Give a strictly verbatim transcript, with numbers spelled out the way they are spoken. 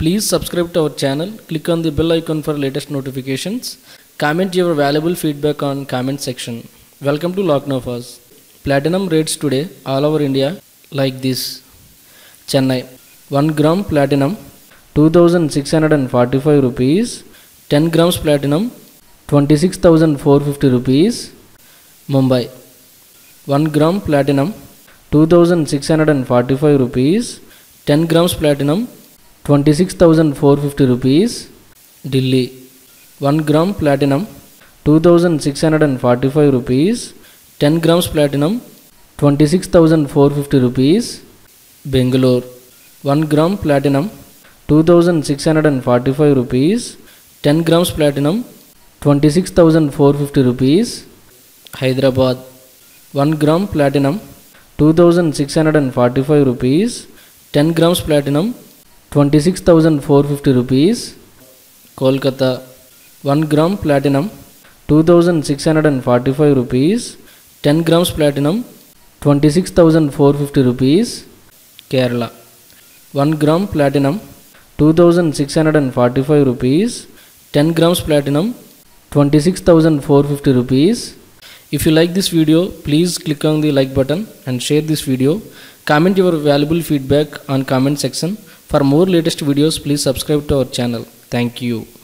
Please subscribe to our channel. Click on the bell icon for latest notifications. Comment your valuable feedback on comment section. Welcome to Locknofas. Platinum rates today all over India like this. Chennai one gram platinum two thousand six hundred forty-five rupees. ten grams platinum twenty-six thousand four hundred fifty rupees. Mumbai one gram platinum two thousand six hundred forty-five rupees. ten grams platinum twenty-six thousand four hundred fifty rupees. Delhi one gram platinum two thousand six hundred forty-five rupees. ten grams platinum twenty-six thousand four hundred fifty rupees. Bangalore one gram platinum two thousand six hundred forty-five rupees. ten grams platinum twenty-six thousand four hundred fifty rupees. Hyderabad one gram platinum two thousand six hundred forty-five rupees. ten grams platinum twenty-six thousand four hundred fifty rupees. Kolkata one gram platinum two thousand six hundred forty-five rupees. ten grams platinum twenty-six thousand four hundred fifty rupees. Kerala one gram platinum two thousand six hundred forty-five rupees. ten grams platinum twenty-six thousand four hundred fifty rupees. If you like this video, please click on the like button and share this video. Comment your valuable feedback on comment section. For more latest videos, please subscribe to our channel. Thank you.